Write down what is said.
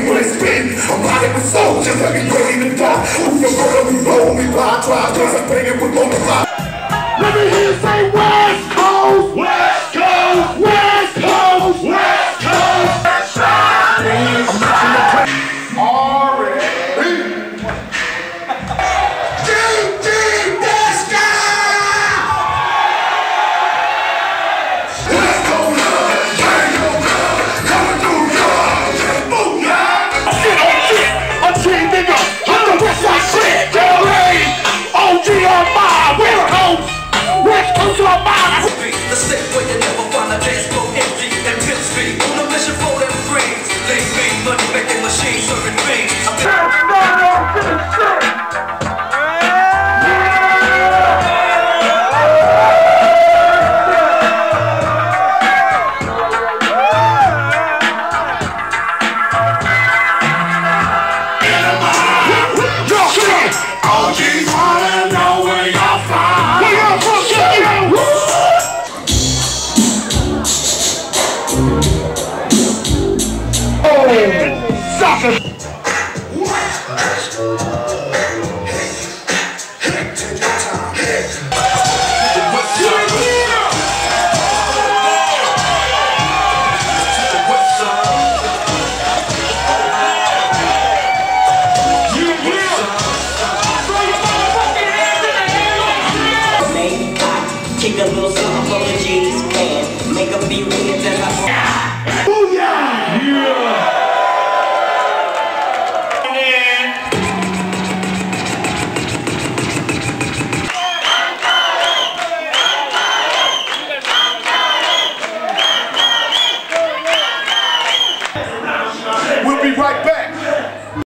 when it spins. I'm riding with soldiers, let me ready to die. Who your brother, we roll, we ride, drive, cause I'm banging with on the ride. Let me hear you say West Coast, West Coast, West Coast, West Coast. I'm missing the place. Already. The state where you never find a dance floor empty and pimp speed. On a mission for them brains. Lean mean, money making machines serving fiends. Kick a little something for the G's, man. Make a few wins as I Booyah! Yeah! We'll be right back.